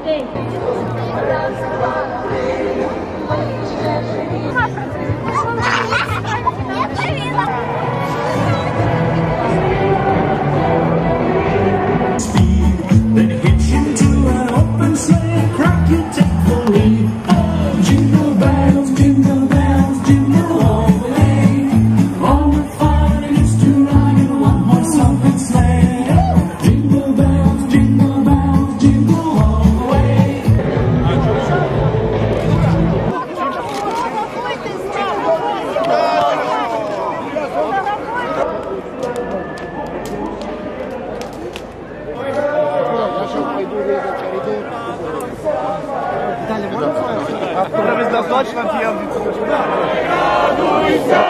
Радуйся,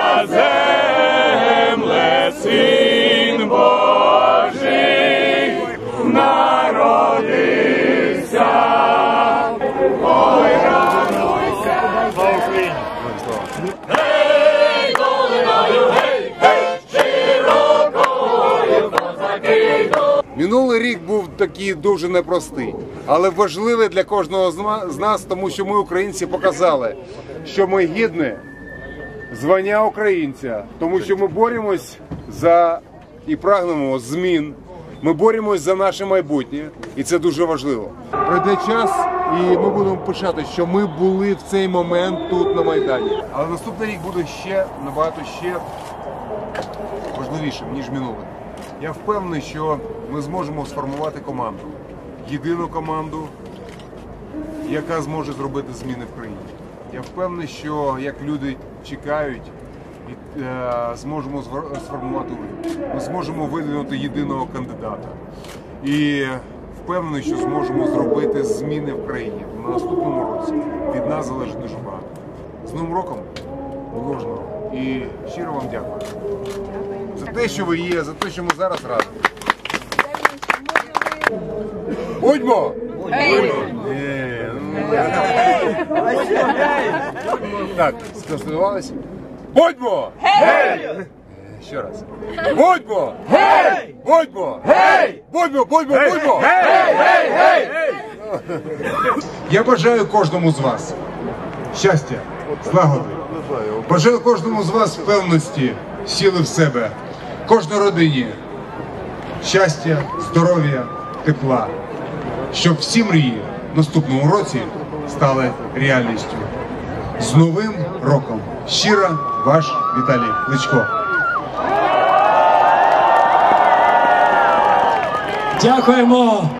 земле, Син Божий народився. Ой, радуйся, гей, долиною, гей, гей, широкою козаки. Минулий рік був такий дуже непростий, але важливий для кожного з нас, тому що ми, українці, показали, що ми гідні звання українця, тому що ми боремось за і прагнемо змін, ми боремось за наше майбутнє, і це дуже важливо. Пройде час, і ми будемо пишати, що ми були в цей момент тут на Майдані. Але наступний рік буде набагато важливішим, ніж минулий. Я впевнений, що ми зможемо сформувати команду, єдину команду, яка зможе зробити зміни в країні. Я впевнений, що як люди чекають, зможемо сформувати уряд. Ми зможемо видвинути єдиного кандидата. І впевнений, що зможемо зробити зміни в країні. На наступному році від нас залежить дуже багато. З Новим роком, кожного. І щиро вам дякую. За те, що ви є, за те, що ми зараз разом. Будьмо! Так, сконституювалися. Будьмо! Ще раз. Будьмо! Будьмо! Будьмо! Будьмо! Будьмо! Я бажаю кожному з вас щастя, злагоди. Бажаю кожному з вас впевненості, сили в себе. Кожній родині щастя, здоров'я, тепла. Щоб всі мрії в наступному році стали реальністю. З Новим роком! Щиро ваш Віталій Кличко. Дякуємо!